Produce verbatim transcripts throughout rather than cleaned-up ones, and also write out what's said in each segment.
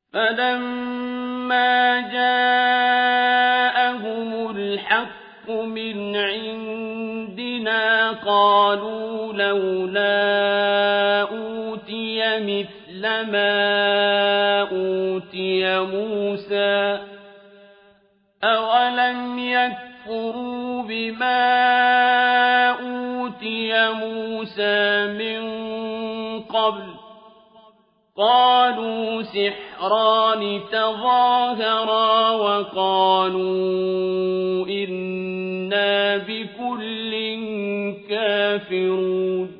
فَلَمَّا جَاءَهُمُ الْحَقُّ مِنْ عِندِنَا قَالُوا لَوْلَا أُوتِيَ مِثْلَ مَا أُوتِيَ مُوسَىٰ أَوَلَمْ يَكْفُرُوا بِمَا أُوتِيَ مُوسَىٰ مِن قَبْلُ ۖ قَالُوا سِحْرَانِ تَظَاهَرَا وَقَالُوا إِنَّا بِكُلٍّ كَافِرُونَ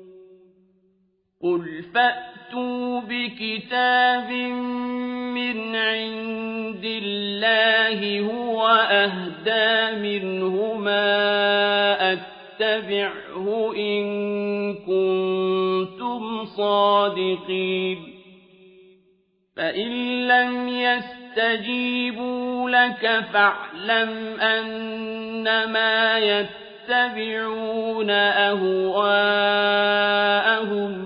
قُلْ فَأْتُوا بِكِتَابٍ مِّنْ عِندِ اللَّهِ هُوَ أَهْدَىٰ مِنْهُمَا أَتَّبِعْهُ إِن كُنتُمْ صَادِقِينَ فَإِن لَّمْ يَسْتَجِيبُوا لَكَ فَاعْلَمْ أَنَّمَا يَتَّبِعُونَ أَهْوَاءَهُمْ ۚ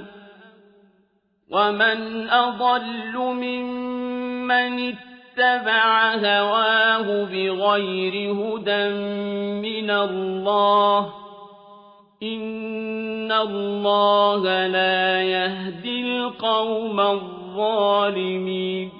وَمَنْ أَضَلُّ مِمَّنِ اتَّبَعَ هَوَاهُ بِغَيْرِ هُدًى مِّنَ اللَّهِ ۚ إِنَّ اللَّهَ لَا يَهْدِي الْقَوْمَ الظَّالِمِينَ